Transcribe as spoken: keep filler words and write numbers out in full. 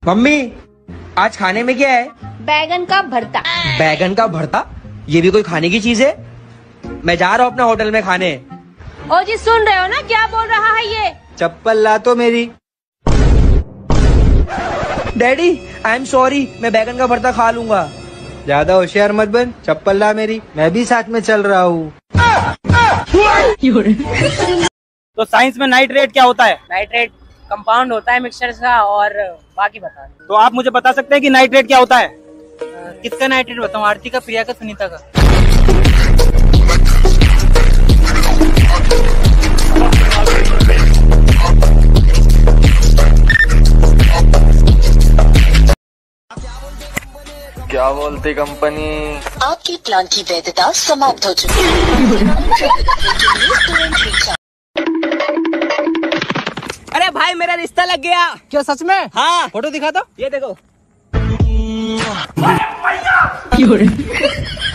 Mummy आज खाने में क्या है? बैगन का भरता। बैगन का भरता? ये भी कोई खाने की चीज है? मैं जा रहा हूँ अपने होटल में खाने। ओ जी सुन रहे हो ना क्या बोल रहा है ये? चप्पल ला तो मेरी। डैडी आई एम सॉरी, मैं बैगन का भरता खा लूंगा। ज्यादा होशियार मत बन, चप्पल ला मेरी, मैं भी साथ में चल रहा हूँ। तो साइंस में नाइट्रेट क्या होता है? नाइट्रेट कंपाउंड होता है मिक्सचर का, और बाकी बता दो। तो आप मुझे बता सकते हैं कि नाइट्रेट क्या होता है? किसका नाइट्रेट बताऊँ? आरती का, प्रिया का, सुनीता का? क्या बोलती कंपनी? आपके प्लान की वैधता समाप्त हो चुकी है। अरे भाई मेरा रिश्ता लग गया। क्या सच में? हाँ फोटो दिखा दो। ये देखो।